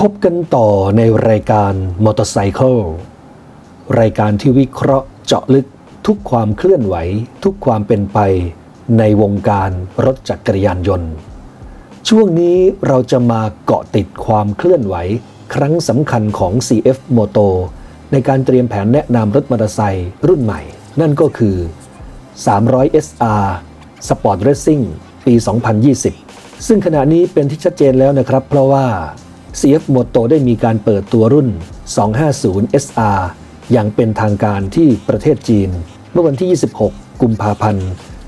พบกันต่อในรายการมอเตอร์ไซค์รายการที่วิเคราะห์เจาะลึกทุกความเคลื่อนไหวทุกความเป็นไปในวงการรถจักรยานยนต์ช่วงนี้เราจะมาเกาะติดความเคลื่อนไหวครั้งสำคัญของ CF Moto ในการเตรียมแผนแนะนำรถมอเตอร์ไซค์รุ่นใหม่นั่นก็คือ300 SR Sport Racing ปี 2020 ซึ่งขณะนี้เป็นที่ชัดเจนแล้วนะครับเพราะว่า CF Moto ได้มีการเปิดตัวรุ่น 250 SR อย่างเป็นทางการที่ประเทศจีนเมื่อวันที่ 26 กุมภาพันธ์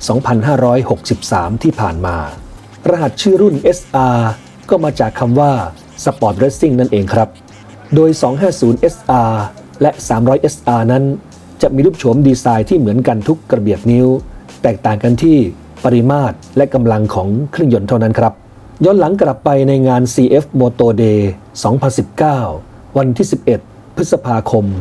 2563 ที่ผ่านมารหัสชื่อรุ่น SR ก็มาจากคำว่า Sport Racing นั่นเองครับโดย 250 SR และ 300 SR นั้นจะมีรูปโฉมดีไซน์ที่เหมือนกันทุกกระเบียดนิ้วแตกต่างกันที่ปริมาตรและกำลังของเครื่องยนต์เท่านั้นครับย้อนหลังกลับไปในงาน CF Moto Day 2019 วันที่ 11 พฤษภาคม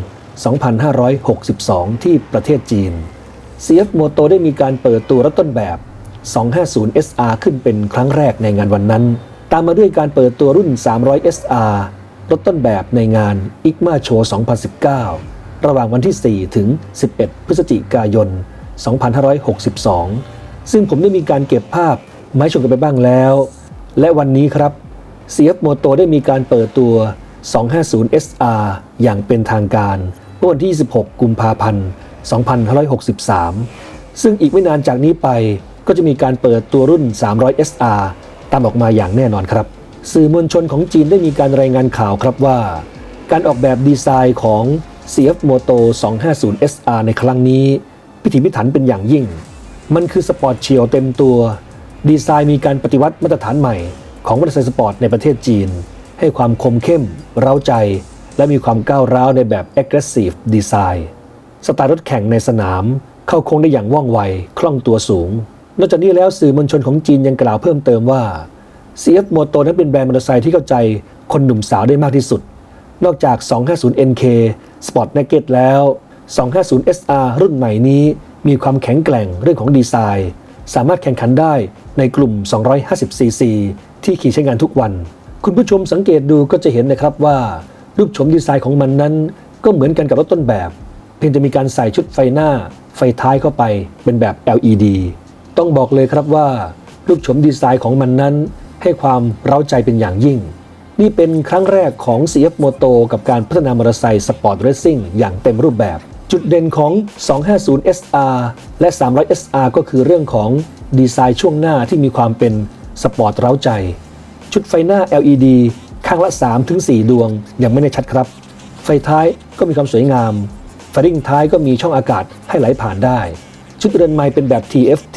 2562 ที่ประเทศจีน CF Moto ได้มีการเปิดตัวรถต้นแบบ 250 SR ขึ้นเป็นครั้งแรกในงานวันนั้นตามมาด้วยการเปิดตัวรุ่น 300 SR รถต้นแบบในงาน ICMA Show 2019 ระหว่างวันที่ 4 ถึง 11 พฤศจิกายน 2562 ซึ่งผมได้มีการเก็บภาพมาให้ชมกันไปบ้างแล้วและวันนี้ครับ CF Moto ได้มีการเปิดตัว 250 SR อย่างเป็นทางการเมื่อวันที่ 26 กุมภาพันธ์ 2563 ซึ่งอีกไม่นานจากนี้ไปก็จะมีการเปิดตัวรุ่น 300 SR ตามออกมาอย่างแน่นอนครับสื่อมวลชนของจีนได้มีการรายงานข่าวครับว่าการออกแบบดีไซน์ของ CF Moto 250 SR ในครั้งนี้พิถีพิถันเป็นอย่างยิ่งมันคือสปอร์ตเชียวเต็มตัวดีไซน์มีการปฏิวัติมาตรฐานใหม่ของมอเตอร์ไซค์สปอร์ตในประเทศจีนให้ความคมเข้มเร้าใจและมีความก้าวร้าวในแบบ Aggressive Design สไตล์รถแข่งในสนามเข้าโค้งได้อย่างว่องไวคล่องตัวสูงนอกจากนี้แล้วสื่อมวลชนของจีนยังกล่าวเพิ่มเติมว่า CF Moto นั้นเป็นแบรนด์มอเตอร์ไซค์ที่เข้าใจคนหนุ่มสาวได้มากที่สุดนอกจาก 250 NK Sport Naked แล้ว 250 SR รุ่นใหม่นี้มีความแข็งแกร่งเรื่องของดีไซน์สามารถแข่งขันได้ในกลุ่ม 250cc ที่ขี่ใช้งานทุกวันคุณผู้ชมสังเกตดูก็จะเห็นนะครับว่ารูปโฉมดีไซน์ของมันนั้นก็เหมือนกันกับรถต้นแบบเพียงจะมีการใส่ชุดไฟหน้าไฟท้ายเข้าไปเป็นแบบ LED ต้องบอกเลยครับว่ารูปโฉมดีไซน์ของมันนั้นให้ความเร้าใจเป็นอย่างยิ่งนี่เป็นครั้งแรกของ CF Moto กับการพัฒนามอเตอร์ไซค์สปอร์ตเรซซิ่งอย่างเต็มรูปแบบจุดเด่นของ 250 SR และ 300 SR ก็คือเรื่องของดีไซน์ช่วงหน้าที่มีความเป็นสปอร์ตเร้าใจชุดไฟหน้า LED ข้างละ 3-4 ดวงยังไม่แน่ชัดครับไฟท้ายก็มีความสวยงามไฟริ่งท้ายก็มีช่องอากาศให้ไหลผ่านได้ชุดเรือนไม้เป็นแบบ TFT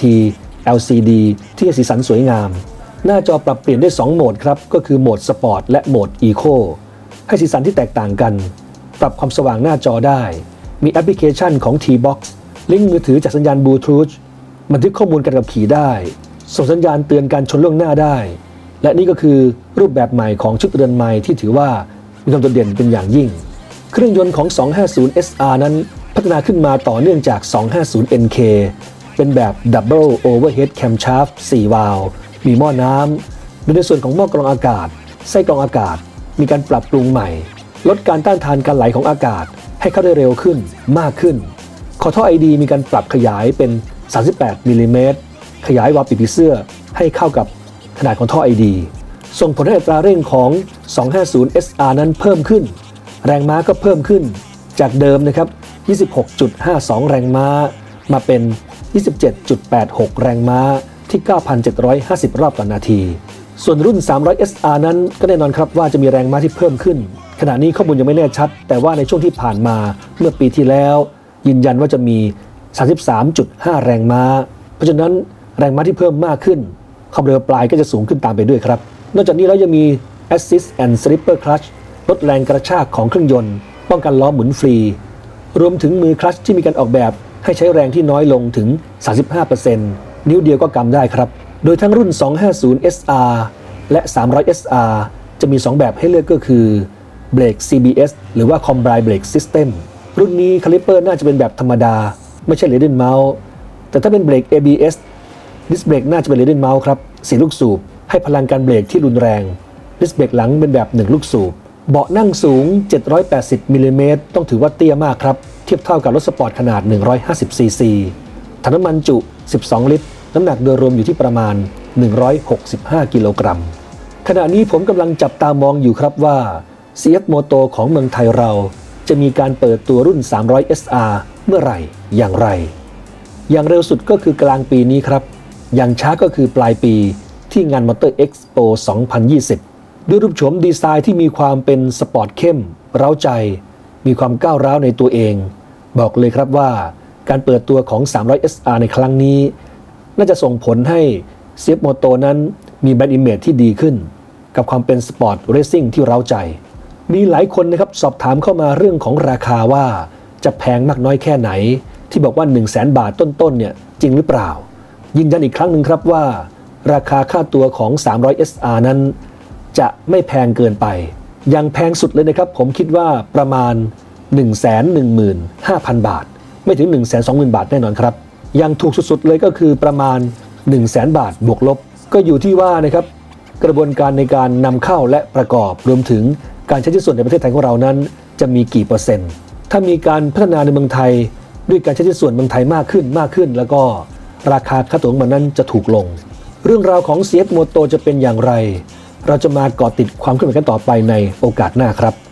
LCD ที่สีสันสวยงามหน้าจอปรับเปลี่ยนได้2โหมดครับก็คือโหมดสปอร์ตและโหมดอีโคให้สีสันที่แตกต่างกันปรับความสว่างหน้าจอได้มีแอปพลิเคชันของ T-Box ลิงก์มือถือจากสัญญาณบลูทูธบันทึกข้อมูลการขับขี่ได้ส่งสัญญาณเตือนการชนล่วงหน้าได้และนี่ก็คือรูปแบบใหม่ของชุดเรือนไม้ที่ถือว่ามีความโดดเด่นเป็นอย่างยิ่งเครื่องยนต์ของ 250 SR นั้นพัฒนาขึ้นมาต่อเนื่องจาก 250 NK เป็นแบบ Double Overhead Camshaft 4 วาล์วมีหม้อน้ำโดยในส่วนของหม้อกรองอากาศไส้กรองอากาศมีการปรับปรุงใหม่ลดการต้านทานการไหลของอากาศให้เข้าได้เร็วขึ้นมากขึ้นคอท่อ ID มีการปรับขยายเป็น 38 มิลลิเมตรขยายวาล์วปิดผีเสื้อให้เข้ากับขนาดของท่อ ID ส่งผลให้อัตราเร่งของ 250 SR นั้นเพิ่มขึ้นแรงม้าก็เพิ่มขึ้นจากเดิมนะครับ 26.52 แรงม้ามาเป็น 27.86 แรงม้าที่ 9,750 รอบต่อนาทีส่วนรุ่น 300 SR นั้นก็แน่นอนครับว่าจะมีแรงม้าที่เพิ่มขึ้นขณะนี้ข้อมูลยังไม่แน่ชัดแต่ว่าในช่วงที่ผ่านมาเมื่อปีที่แล้วยืนยันว่าจะมี 33.5 แรงม้าเพราะฉะนั้นแรงม้าที่เพิ่มมากขึ้นความเร็วปลายก็จะสูงขึ้นตามไปด้วยครับนอกจากนี้แล้วยังมี Assist and Slipper Clutch ลดแรงกระชากของเครื่องยนต์ป้องกันล้อหมุนฟรีรวมถึงมือคลัตช์ที่มีการออกแบบให้ใช้แรงที่น้อยลงถึง 35% นิ้วเดียวก็กำได้ครับโดยทั้งรุ่น 250 SR และ 300 SR จะมี 2 แบบให้เลือกก็คือเบรก CBS หรือว่า Combine Brake System รุ่นนี้คาลิปเปอร์น่าจะเป็นแบบธรรมดาไม่ใช่ Leaded Mount แต่ถ้าเป็นเบรก ABS ดิสเบรกน่าจะเป็น Leaded Mount ครับ4 ลูกสูบให้พลังการเบรกที่รุนแรงดิสเบรกหลังเป็นแบบ1 ลูกสูบเบาะนั่งสูง780มิลลิเมตรต้องถือว่าเตี้ยมากครับเทียบเท่ากับรถสปอร์ตขนาด150ซีซีถังน้ำมันจุ12ลิตรน้ำหนักโดยรวมอยู่ที่ประมาณ165กิโลกรัมขณะนี้ผมกำลังจับตามองอยู่ครับว่า CF Moto ของเมืองไทยเราจะมีการเปิดตัวรุ่น300 SR เมื่อไหร่อย่างไรอย่างเร็วสุดก็คือกลางปีนี้ครับอย่างช้าก็คือปลายปีที่งาน Motor Expo 2020 ด้วยรูปโฉมดีไซน์ที่มีความเป็นสปอร์ตเข้มเร้าใจมีความก้าวร้าวในตัวเองบอกเลยครับว่าการเปิดตัวของ300 SR ในครั้งนี้น่าจะส่งผลให้ CF Moto นั้นมีแบรนด์อิมเมจที่ดีขึ้นกับความเป็นสปอร์ตเรซซิ่งที่เร้าใจมีหลายคนนะครับสอบถามเข้ามาเรื่องของราคาว่าจะแพงมากน้อยแค่ไหนที่บอกว่า 100,000 บาทต้นๆเนี่ยจริงหรือเปล่ายืนยันอีกครั้งหนึ่งครับว่าราคาค่าตัวของ300 SR นั้นจะไม่แพงเกินไปยังแพงสุดเลยนะครับผมคิดว่าประมาณ 115,000 บาทไม่ถึง 120,000 บาทแน่นอนครับยังถูกสุดๆเลยก็คือประมาณ 100,000 บาทบวกลบก็อยู่ที่ว่านะครับกระบวนการในการนำเข้าและประกอบรวมถึงการใช้ชิ้นส่วนในประเทศไทยของเรานั้นจะมีกี่เปอร์เซ็นต์ถ้ามีการพัฒนาในเมืองไทยด้วยการใช้ชิ้นส่วนเมืองไทยมากขึ้นแล้วก็ราคาค่าตั๋วของมันนั้นจะถูกลงเรื่องราวของ CF Moto จะเป็นอย่างไรเราจะมาเกาะติดความเคลื่อนไหวกันต่อไปในโอกาสหน้าครับ